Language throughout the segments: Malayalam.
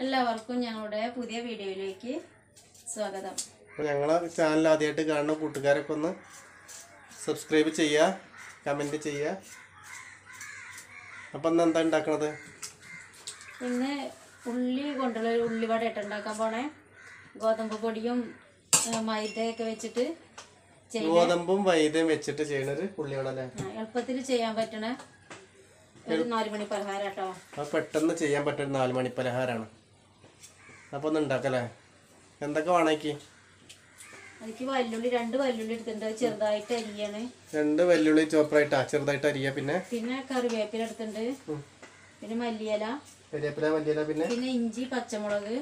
എല്ലാവർക്കും ഞങ്ങളുടെ പുതിയ വീഡിയോയിലേക്ക് സ്വാഗതം. ഞങ്ങളെ ചാനൽ ആദ്യമായിട്ട് കാണുന്ന കൂട്ടുകാരൊക്കെ ഒന്ന് സബ്സ്ക്രൈബ് ചെയ്യുക, കമൻറ്റ് ചെയ്യുക. അപ്പം ഇന്ന് എന്താ ഉണ്ടാക്കണത്? ഇന്ന് ഉള്ളി കൊണ്ടുള്ള ഉള്ളിവട ഉണ്ടാക്കാൻ പോണേ. ഗോതമ്പ് പൊടിയും മൈദയൊക്കെ വെച്ചിട്ട് ഗോതമ്പും മൈദയും വെച്ചിട്ട് ചെയ്യണൊരു ഉള്ളിവട അല്ലേ? എളുപ്പത്തിൽ ചെയ്യാൻ പറ്റണ ഒരു 4 മണി പലഹാരം കേട്ടോ. അത് പെട്ടെന്ന് ചെയ്യാൻ പറ്റുന്ന 4 മണി പലഹാരമാണ്. അപ്പോൾ ഒന്ന് ഉണ്ടാക്കല്ലേ? എന്തൊക്കെ വേണേക്ക്? എനിക്ക് വല്ലുള്ളി 2 വല്ലുള്ളി എടുത്തിട്ടുണ്ട്, ചെറുതായിട്ട് അരിയാണ്. 2 വല്ലുള്ളി ചോപ്പറായിട്ടാ ചെറുതായിട്ട് അരിയാ. പിന്നെ കറിവേപ്പില എടുത്തിട്ടുണ്ട്, പിന്നെ മല്ലിയില, പിന്നെ ഇഞ്ചി പച്ചമുളക്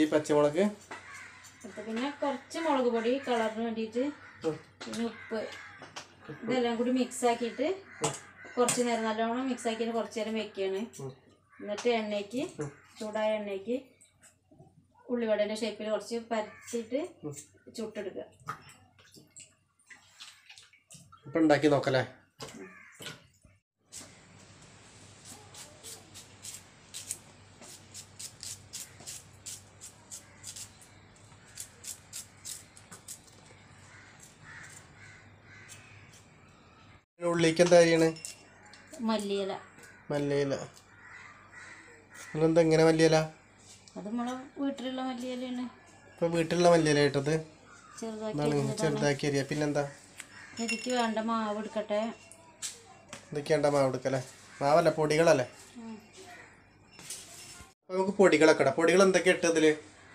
പിന്നെ കുറച്ച് മുളക് പൊടി കളറിന് വേണ്ടിയിട്ട്, പിന്നെ ഉപ്പ്. ഇതെല്ലാം കൂടി മിക്സ് ആക്കിയിട്ട് കുറച്ച് നേരം നല്ലോണം മിക്സ് ആക്കിയിട്ട് കുറച്ച് നേരം വെക്കുകയാണ്. എന്നിട്ട് ചൂടായ എണ്ണയ്ക്ക് ഉള്ളിവടേൻ്റെ ഷേപ്പിൽ കുറച്ച് പരത്തിയിട്ട് ചുട്ടെടുക്കുക. ഇപ്പം ഉണ്ടാക്കി നോക്കല്ലേ? ഉള്ളിക്ക് എന്താ അരിയണേ? മല്ലിയില. എന്താ ഇങ്ങനെ മല്ലിയില? അത് നമ്മളെ വീട്ടിലുള്ള മല്ലിയിലാണ്. ഇപ്പം വീട്ടിലുള്ള മല്ലിയില ഇട്ടത് ചെറുതാക്കി അരിയാ. പിന്നെന്താ? ഇതിക്ക് വേണ്ട മാവ് എടുക്കട്ടെ. ഇതൊക്കെ വേണ്ട മാവ് എടുക്കല്ലേ? മാവല്ല, പൊടികളല്ലേ? നമുക്ക് പൊടികളൊക്കെ ഇടാം. പൊടികൾ എന്തൊക്കെയാ ഇട്ടതില്?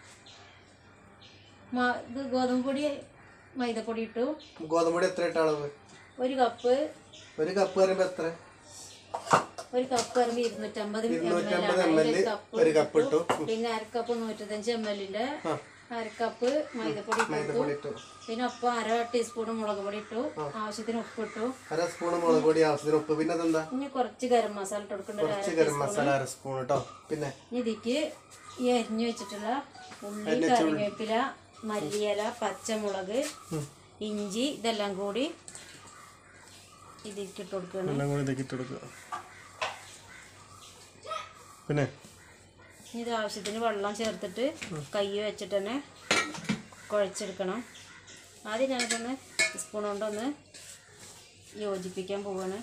ഇത് ഗോതമ്പ് പൊടി, മൈദപ്പൊടി ഇട്ടു. ഗോതമ്പ് പൊടി എത്ര ഇട്ട അളവ്? 1 കപ്പ്. 1 കപ്പ് പറയുമ്പോ എത്ര? 1 കപ്പ് പറയുമ്പോ 250 ml. 1 കപ്പ് ഇട്ടു. പിന്നെ 1/2 കപ്പ് 125 ml-ന്റെ 1/2 കപ്പ് മൈദപ്പൊടി ഇട്ടു. പിന്നെ ഒപ്പം 1/2 ടീസ്പൂൺ മുളക് പൊടി ഇട്ടു. ആവശ്യത്തിന് ഉപ്പ് ഇട്ടു. 1/2 സ്പൂൺ മുളക് പൊടി, ആവശ്യത്തിന് ഉപ്പ്. പിന്നെ അതെന്താ? ഇനി കുറച്ച് ഗരം മസാല ഇട്ട് കൊടുക്കണ്ട. 1/2 സ്പൂൺ കേട്ടോ. പിന്നെ ഇതിക്ക് ഈ അരിഞ്ഞു വെച്ചിട്ടുള്ള ഉള്ളി, കറിവേപ്പില, മല്ലിയില, പച്ചമുളക്, ഇഞ്ചി ഇതെല്ലാം കൂടി ഇതിലേക്ക് ഇട്ട് കൊടുക്കണം. പിന്നെ ഇത് ആവശ്യത്തിന് വെള്ളം ചേർത്തിട്ട് കൈ വെച്ചിട്ട് തന്നെ കുഴച്ചെടുക്കണം. ആദ്യം ഞാനിതൊന്ന് സ്പൂൺ കൊണ്ടൊന്ന് യോജിപ്പിക്കാൻ പോവാണ്.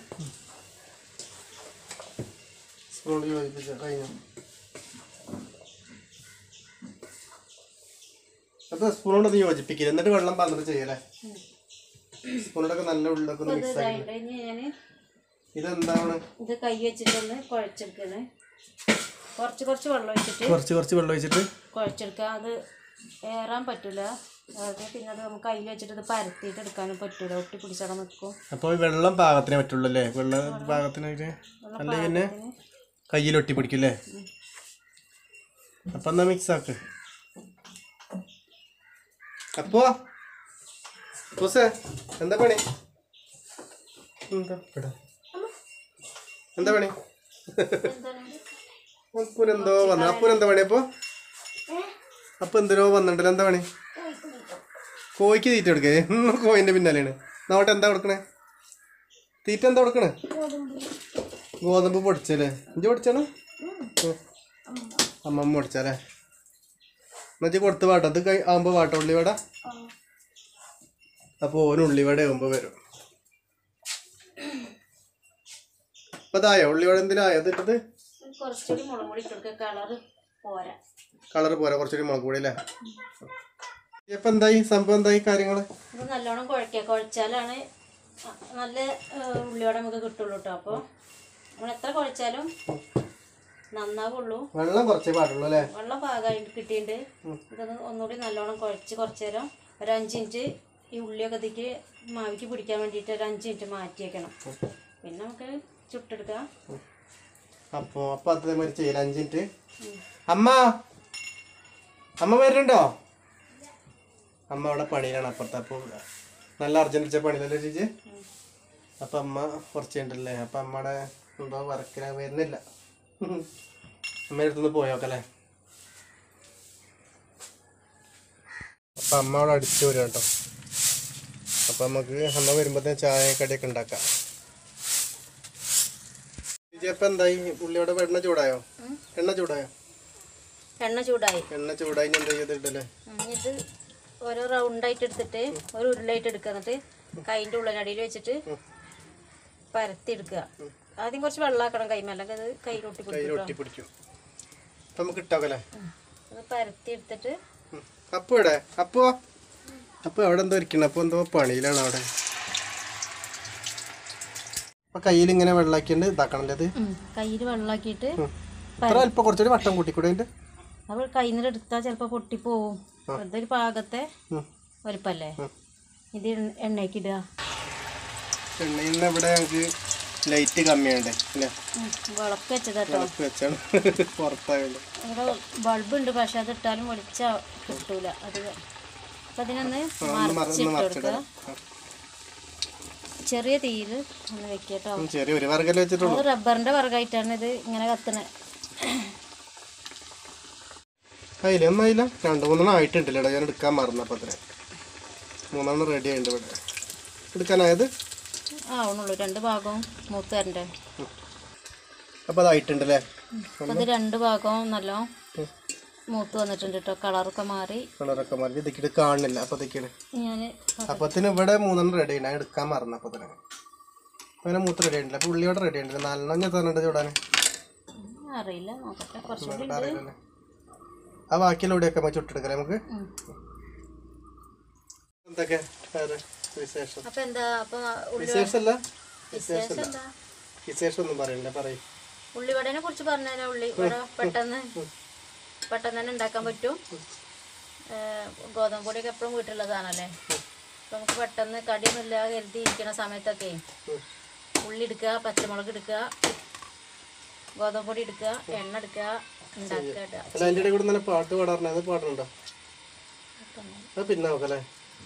സ്പൂൺ കൊണ്ടൊന്ന് യോജിപ്പിക്കില്ല, എന്നിട്ട് വെള്ളം പറഞ്ഞിട്ട് ചെയ്യല്ലേ? സ്പൂണൊക്കെ നല്ല ഉള്ളൊക്കെ മിക്സ് ആക്കി. ഇതെന്താണ്? ഇത് കൈ വെച്ചിട്ടൊന്ന് കുഴച്ചെടുക്കണേ. കുറച്ച് വെള്ളം ഒഴിച്ചിട്ട് കുഴച്ചെടുക്കുക. അത് ഏറാൻ പറ്റില്ല. പിന്നെ അത് നമുക്ക് കയ്യിൽ വെച്ചിട്ട് ഇത് പരത്തിയിട്ട് എടുക്കാനും പറ്റൂല, ഒട്ടി പിടിച്ചട നിൽക്കും. അപ്പോൾ വെള്ളം പാകത്തിനേ പറ്റുള്ളൂ അല്ലേ? വെള്ളം പാകത്തിനായിട്ട്, അല്ലെങ്കിൽ പിന്നെ കയ്യിൽ ഒട്ടി പിടിക്കില്ലേ? അപ്പം എന്നാ മിക്സ് ആക്ക്. അപ്പോ എന്താ പണി? എന്താ പണി? അപ്പൂനെന്തോ വന്നു. അപ്പൂനെന്താ പണി? അപ്പൊ എന്തിനോ വന്നിട്ടല്ലോ. എന്താ പണി? കോഴിക്ക് തീറ്റ കൊടുക്കേ? കോയിന്റെ പിന്നാലെയാണ്. നോട്ടെ എന്താ കൊടുക്കണേ? തീറ്റ എന്താ കൊടുക്കണേ? ഗോതമ്പ് പൊടിച്ചല്ലേ? ഇഞ്ചി പൊടിച്ചാണ്? അമ്മമ്മ പൊടിച്ചാലേ? എന്നുവെച്ചാൽ കൊടുത്ത് വാട്ടോ. അത് ആകുമ്പോ വാട്ടോ ഉള്ളിവട. അപ്പോൾ ഓന് ഉള്ളിവട ആകുമ്പോ വരും. അപ്പൊ അതായോ ഉള്ളിവട? എന്തിനായോ അത് ഇട്ടത്? കളറ് പോരാ, കുറച്ചുകൂടി മുളക് പൊടി അല്ലേ? ഇപ്പൊ എന്തായി സംഭവം? എന്തായി കാര്യങ്ങള്? നല്ലോണം കുഴച്ചാലാണ് നല്ല ഉള്ളിവട നമുക്ക് കിട്ടുള്ളൂ കേട്ടോ. അപ്പോൾ നമ്മൾ എത്ര കുഴച്ചാലും നന്നാവുള്ളൂ. വെള്ളം കുറച്ചേ പാടുള്ളൂ അല്ലേ? വെള്ളം പാകമായിട്ട് കിട്ടിയിട്ട് ഇതൊന്ന് ഒന്നുകൂടി നല്ലോണം കുറച്ച് നേരം ഒരു 5 മിനിറ്റ് ഈ ഉള്ളിയൊക്കെ ഇതിക്ക് മാവിക്ക് പിടിക്കാൻ വേണ്ടിയിട്ട് ഒരു 5 മിനിറ്റ് മാറ്റി വെക്കണം. പിന്നെ നമുക്ക് ചുട്ടെടുക്കാം. അപ്പൊ അതേമാതിരി ചെയ്യല. 5 മിനിറ്റ്. അമ്മ വരുന്നുണ്ടോ? അമ്മ അവിടെ പണിയിലാണ് അപ്പുറത്ത്. അപ്പോൾ നല്ല അർജന്റ് പണിയിലല്ലേ ചേച്ചി? അപ്പൊ അമ്മ കുറച്ചുണ്ടല്ലേ? അപ്പൊ അമ്മയുടെ എന്തോ വർക്കില വരുന്നില്ല. അമ്മയുടെ അടുത്തുനിന്ന് പോയോക്കല്ലേ? അപ്പൊ അമ്മ അവിടെ അടിച്ചു വരും കേട്ടോ. അപ്പൊ നമുക്ക് അമ്മ വരുമ്പോഴത്തേന് ചായ കടിയൊക്കെ ഉണ്ടാക്കാം. ഇപ്പൊ എന്തായി? ഉള്ളിയോടെ എണ്ണ ചൂടായോ? എണ്ണ ചൂടായി എന്താ ചെയ്തിട്ടല്ലേ ഇത് ഓരോ റൗണ്ടായിട്ട് എടുത്തിട്ട് ഒരു ഉരുളായിട്ട് എടുക്കുക. എന്നിട്ട് കൈൻ്റെ ഉള്ളിനടിയിൽ വെച്ചിട്ട് പരത്തി എടുക്കുക. ആദ്യം കുറച്ച് വെള്ളമാക്കണം കൈമ, അല്ലെങ്കിൽ അത് കയ്യിലൊട്ടി പിടിക്കും. നമുക്ക് ഇട്ടാക്കല്ലേ അത് പരത്തി എടുത്തിട്ട് അപ്പൊ അവിടെ എന്തോ ഇരിക്കണം. അപ്പൊ എന്തോ പണിയിലാണ് അവിടെ. അപ്പൊ കയ്യിൽ ഇങ്ങനെ വെള്ളാക്കിണ്ട് ഇതാക്കണല്ലേ അത്. കയ്യിൽ വെള്ളാക്കിയിട്ട് അല്പം കുറച്ചൊരു വട്ടം കൂട്ടിക്കൂടെ അതിന്റെ. അപ്പോൾ കയ്യിൽ നിന്ന് എടുത്താൽ ചിലപ്പോൾ പൊട്ടിപ്പോവും. ഇതൊരു പാകത്തെ വലുപ്പല്ലേ. ഇത് എണ്ണയ്ക്ക് ഇടുക. എണ്ണയിൽ ഇവിടെ ഞങ്ങൾക്ക് ലൈറ്റ് കമ്മിയുണ്ട് അല്ലേ, വിളക്ക് വെച്ചതാട്ടോ. വെച്ചാണ് പുറത്തായുണ്ട്. ഇവിടെ ബൾബ് ഉണ്ട്, പക്ഷെ അത് ഇട്ടാലും വെളിച്ച കിട്ടൂല. അത് അപ്പം അതിനൊന്ന് മറിച്ചിട്ട് കൊടുക്കുക. ചെറിയ തീയിൽ ഒന്ന് വെക്കട്ടോ. ചെറിയൊരു വർഗ്ഗം വെച്ചിട്ടുള്ളൂ. അത് റബ്ബറിന്റെ വർഗ്ഗമായിട്ടാണ് ഇത് ഇങ്ങനെ കത്തണേ. അതിലൊന്നായില്ല, 2-3 ആയിട്ടുണ്ടല്ലോ. ഞാൻ എടുക്കാൻ മറന്നപ്പോൾ അത്ര 3 റെഡി ആയിട്ടുണ്ട്. ഇവിടെ എടുക്കാനായത് ആവണുള്ളൂ. 2 ഭാഗവും മൂത്ത് തരണ്ടേ. അപ്പോൾ അതായിട്ടുണ്ടല്ലേ. അപ്പോൾ അത് 2 ഭാഗവും നല്ല മൂത്ത് വന്നിട്ടുണ്ട് കേട്ടോ. കളറൊക്കെ മാറി ഇതിക്കിട്ട് കാണുന്നില്ല. അപ്പോൾ ഇതിക്കിട്ട് ഞാൻ അപ്പത്തിന് ഇവിടെ 3 റെഡി ഉണ്ട്. ഞാൻ എടുക്കാൻ മറന്നപ്പോൾ തന്നെ അങ്ങനെ മൂത്ത് റെഡി ആയിട്ടില്ല. അപ്പോൾ ഉള്ളിയോടെ റെഡി ആയിട്ടില്ല. 4 തന്നിട്ട് ചൂടാൻ അറിയില്ല, നോക്കട്ടെ. കുറച്ചുകൂടി ആ ബാക്കിയുള്ള ഇവിടെയൊക്കെ ചുട്ടെടുക്കാം നമുക്ക്. എന്തൊക്കെ വിശേഷം? അപ്പൊ എന്താ വിശേഷം ഒന്നും പറയണ്ട, പറയും. ഉള്ളിവടനെ കുറിച്ച് പറഞ്ഞാൽ ഉള്ളിവട പെട്ടെന്ന് തന്നെ ഉണ്ടാക്കാൻ പറ്റും. ഗോതമ്പ് പൊടിയൊക്കെ എപ്പോഴും വീട്ടിലുള്ളതാണല്ലേ. അപ്പൊ നമുക്ക് പെട്ടെന്ന് കടിയൊന്നുമില്ല കരുതി ഇരിക്കുന്ന സമയത്തൊക്കെ ഉള്ളി എടുക്കുക, പച്ചമുളക് എടുക്കുക, ഗോതമ്പ് പൊടി എടുക്കുക, എണ്ണ എടുക്കുക, അതിൻ്റെ കൂടെ നല്ല പാട്ട് പാടാറുണ്ട്. അത് പാടുന്നുണ്ടോ? അത് പിന്നെ നോക്കല്ലേ,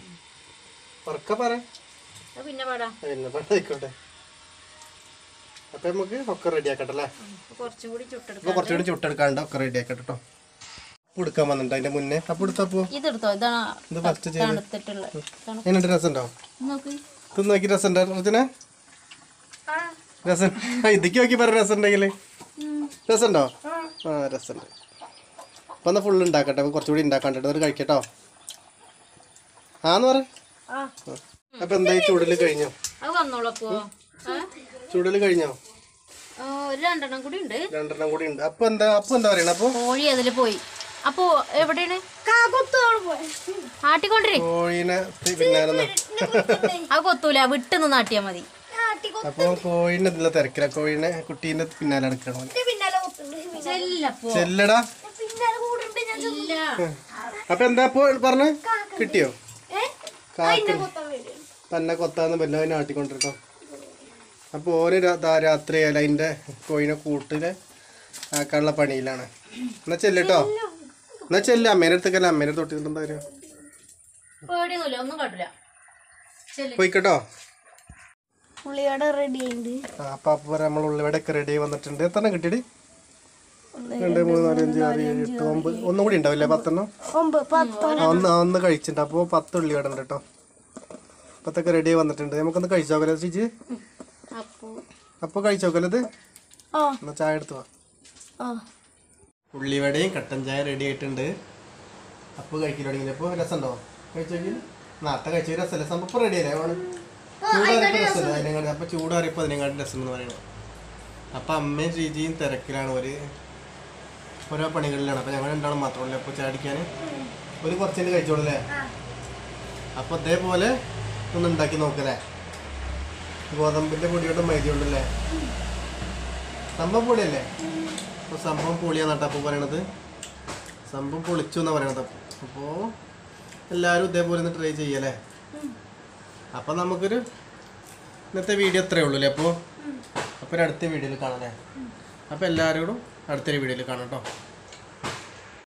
പിന്നെ പാടാം. പിന്നെ പാടായിക്കോട്ടെ. അപ്പൊ നമുക്ക് ഒക്കെ റെഡി ആക്കട്ടെ. കുറച്ചും കൂടി ചുട്ടെടുക്കാണ്ട് ഒക്കെ റെഡി ആക്കട്ടെ കേട്ടോ. എടുക്കാൻ വന്നിട്ട് അതിന്റെ മുന്നേ അപ്പൊ എടുത്തപ്പോ ഇതെടുത്തോ. ഇത് ഫസ്റ്റ് ചെയ്ത് രസമുണ്ടോ? നോക്കി രസമുണ്ടോ അർജുന? രസം ഇതിക്ക് നോക്കി പറ. രസം ഉണ്ടെങ്കിൽ രസമുണ്ടോ? ആ രസമുണ്ട്. അപ്പൊ എന്നാ ഫുള്ള് ഉണ്ടാക്കട്ടെ. കുറച്ചുകൂടി ഉണ്ടാക്കാണ്ടിട്ട് അത് കഴിക്കട്ടോ. ആന്ന് പറ. അപ്പൊ എന്തായി ചൂടല് കഴിഞ്ഞോ? ചൂടല് കഴിഞ്ഞോ? 2 കൂടി ഉണ്ട്. 2 കൂടി ഉണ്ട്. അപ്പൊ എന്താ പറയണ? അപ്പൊ കോഴി അതില് പോയി. അപ്പൊ എവിടെയാണ് ആട്ടിക്കൊണ്ടിരി? കോഴീനെ പിന്നാലെ അത് കൊത്തൂല, വിട്ടെന്ന് നാട്ടിയാ മതി. അപ്പൊ കോഴീനെ ഇതിലെ തിരക്കില്ല. കോഴീനെ കുട്ടീന്റെ പിന്നാലെ എടുക്കണം. ചെല്ലടാ. അപ്പൊ എന്താ പറഞ്ഞ? കിട്ടിയോ? തന്നെ കൊത്താന്ന് വല്ലവനെ ആട്ടിക്കൊണ്ടിരിക്കോ. അപ്പൊ ഓന് രാത്രി ആയാലും അതിന്റെ കോഴിനെ കൂട്ടില് ആക്കാനുള്ള പണിയിലാണ്. എന്നാ ചെല്ലട്ടോ. എന്നാ ചെല്ല. അമ്മേനെ അടുത്തേക്കല്ല, അമ്മേനെ തൊട്ടിട്ടുണ്ടാ പോയിക്കട്ടോ. ഉള്ളിവട റെഡി ആയിട്ടുണ്ട്. അപ്പൊ നമ്മൾ ഉള്ളിവട ഒക്കെ റെഡി ആയി വന്നിട്ടുണ്ട്. എത്ര കിട്ടിയടി? 2, 3, 4, 5, 6, 7, 8, 9. ഒന്നും കൂടി ഉണ്ടാവില്ലേ? 10. ഒന്ന് കഴിച്ചിട്ടുണ്ട്. അപ്പോൾ 10 ഉള്ളിവട ഉണ്ട് കേട്ടോ. 10 റെഡി ആയി വന്നിട്ടുണ്ട്. നമുക്കൊന്ന് കഴിച്ചോക്കല്ലേ ചേച്ചി? അപ്പൊ കഴിച്ചോക്കല്ലേ ഇത്? എന്നാ ചായ എടുത്തു വാ. ഉള്ളിവടയും കട്ടൻ ചായ റെഡി ആയിട്ടുണ്ട്. അപ്പോൾ കഴിക്കാൻ തുടങ്ങി. അപ്പോൾ രസമുണ്ടോ? കഴിച്ചോക്കി. നേരത്തെ കഴിച്ച രസമല്ലേ? സംഭവം റെഡി അല്ലേ? ചൂടാറിയപ്പോൾ രസമല്ല അതിനെക്കാട്ടി. അപ്പോൾ ചൂടാറിയപ്പോൾ അതിനെക്കാട്ടി രസം എന്ന് പറയുന്നത്. അപ്പം അമ്മയും ശ്രീജിയും തിരക്കിലാണ്. ഓരോ പണികളിലാണ്. അപ്പോൾ ഞങ്ങൾ 2 മാത്രമല്ലേ അപ്പോൾ ചാടിക്കാൻ. ഒരു കുറച്ചിട്ട് കഴിച്ചോളൂല്ലേ? അപ്പോൾ അതേപോലെ ഒന്ന് ഉണ്ടാക്കി നോക്കല്ലേ. ഗോതമ്പിൻ്റെ പൊടിയോട്ട് മൈദ ഉണ്ടല്ലേ? സംഭവം പൊളിയല്ലേ? അപ്പോൾ സംഭവം പൊളിയാണെന്നാട്ടോ അപ്പോൾ പറയണത്. സംഭവം പൊളിച്ചു എന്നാണ് പറയണത്. അപ്പോൾ എല്ലാവരും ഇതേപോലെ ഒന്ന് ട്രൈ ചെയ്യല്ലേ. അപ്പം നമുക്കൊരു ഇന്നത്തെ വീഡിയോ ഇത്രയേ ഉള്ളൂ അല്ലേ? അപ്പോൾ അടുത്ത വീഡിയോയിൽ കാണാം അല്ലേ? അപ്പോൾ എല്ലാവരോടും അടുത്തൊരു വീഡിയോയിൽ കാണാം കേട്ടോ.